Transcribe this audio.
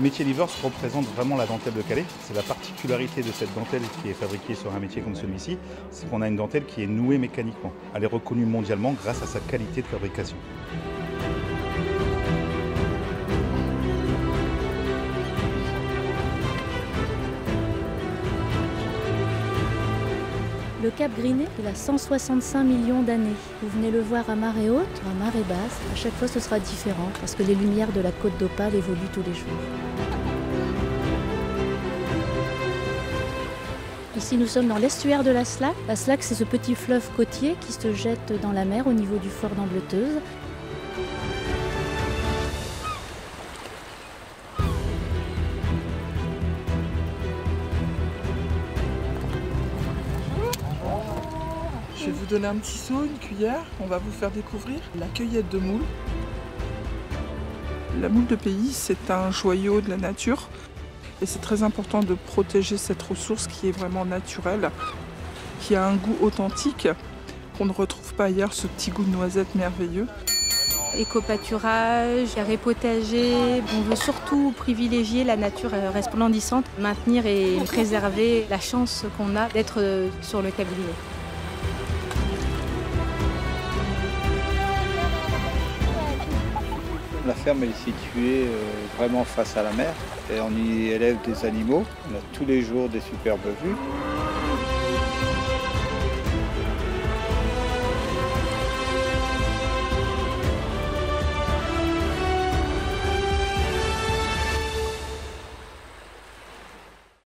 métier livreur représente vraiment la dentelle de Calais. C'est la particularité de cette dentelle qui est fabriquée sur un métier comme celui-ci, c'est qu'on a une dentelle qui est nouée mécaniquement. Elle est reconnue mondialement grâce à sa qualité de fabrication. Le Cap Griné, il a 165 millions d'années. Vous venez le voir à marée haute, à marée basse. À chaque fois, ce sera différent parce que les lumières de la côte d'Opale évoluent tous les jours. Ici, nous sommes dans l'estuaire de la Slac. La Slac, c'est ce petit fleuve côtier qui se jette dans la mer au niveau du fort d'Ambleteuse. Je vais vous donner un petit seau, une cuillère. On va vous faire découvrir la cueillette de moule. La moule de pays, c'est un joyau de la nature. Et c'est très important de protéger cette ressource qui est vraiment naturelle, qui a un goût authentique, qu'on ne retrouve pas ailleurs, ce petit goût de noisette merveilleux. Éco-pâturage, carré potager, on veut surtout privilégier la nature resplendissante, maintenir et préserver la chance qu'on a d'être sur le Cap Griné. La ferme elle est située vraiment face à la mer et on y élève des animaux. On a tous les jours des superbes vues.